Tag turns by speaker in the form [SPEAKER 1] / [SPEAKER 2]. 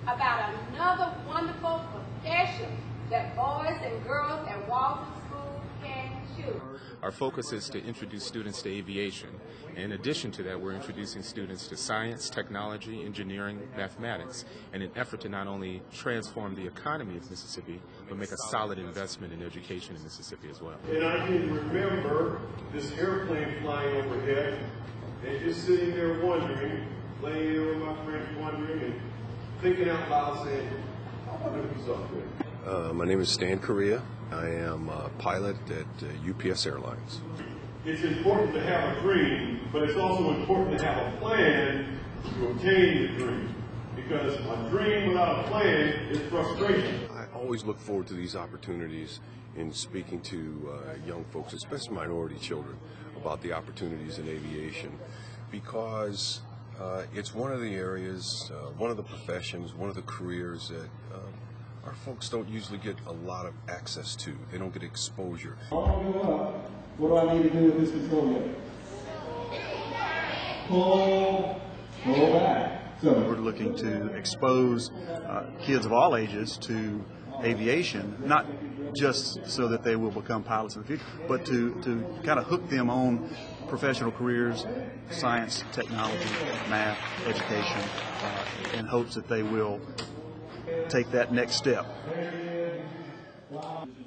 [SPEAKER 1] about another wonderful profession that boys and girls at Walton School can choose.
[SPEAKER 2] Our focus is to introduce students to aviation. In addition to that, we're introducing students to science, technology, engineering, mathematics, in an effort to not only transform the economy of Mississippi, but make a solid investment in education in Mississippi as well.
[SPEAKER 3] And I can remember this airplane flying overhead and just sitting there wondering, laying there with my friends wondering and thinking out loud saying, I wonder if he's up there.
[SPEAKER 4] My name is Stan Correa. I am a pilot at UPS Airlines.
[SPEAKER 3] It's important to have a dream, but it's also important to have a plan to obtain the dream. Because a dream without a plan is frustration.
[SPEAKER 4] I always look forward to these opportunities in speaking to young folks, especially minority children, about the opportunities in aviation, because it's one of the areas, one of the professions, one of the careers that our folks don't usually get a lot of access to. They don't get exposure.
[SPEAKER 5] What do I need to do with this control unit? Pull back. So
[SPEAKER 6] we're looking to expose kids of all ages to aviation, not just so that they will become pilots in the future, but to kind of hook them on professional careers, science, technology, math, education, in hopes that they will take that next step.